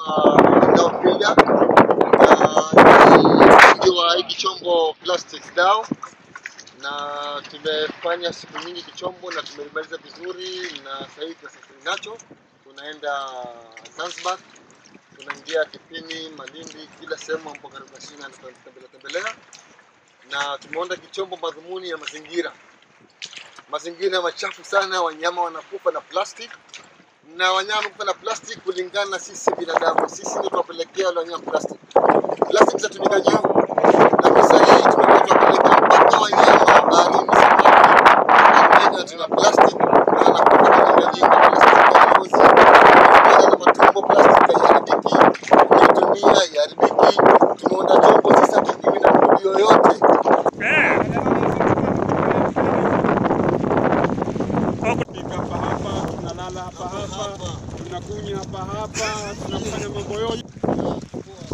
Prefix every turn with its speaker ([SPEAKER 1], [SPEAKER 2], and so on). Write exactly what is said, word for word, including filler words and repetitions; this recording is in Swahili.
[SPEAKER 1] Naopiga ndio hiki chombo Plastics Dhow, na tumefanya siku nyingi kichombo na tumemaliza vizuri, na sasa hivi tunasafiri nacho tunaenda Zanzibar, tunaingia Kipini, Malindi, kila sehemu ambapo karibu na China tunatembelea tembelea. Na tumeona kichombo madhumuni ya mazingira. Mazingira machafu sana, wanyama wanakufa na plastic. Na wanyama kufa na plastic kulingana na sisi binadamu. Sisi ndio tunapelekea wale wanyama plastic. Plastic zinatumika juu. Na pesa hii tumekuwa tunapeleka mpaka wanyama baharini samaki. Na tuna plastic na wanakufa kwa nyingi plastic ya ngozi. Na matumbo plastic ya haribiki. Ukitumia ya haribiki. Tumeona chombo sasa kikiwi na mdudu yoyote.
[SPEAKER 2] Hapa hapa tunakunya hapa hapa tunafanya mambo yote.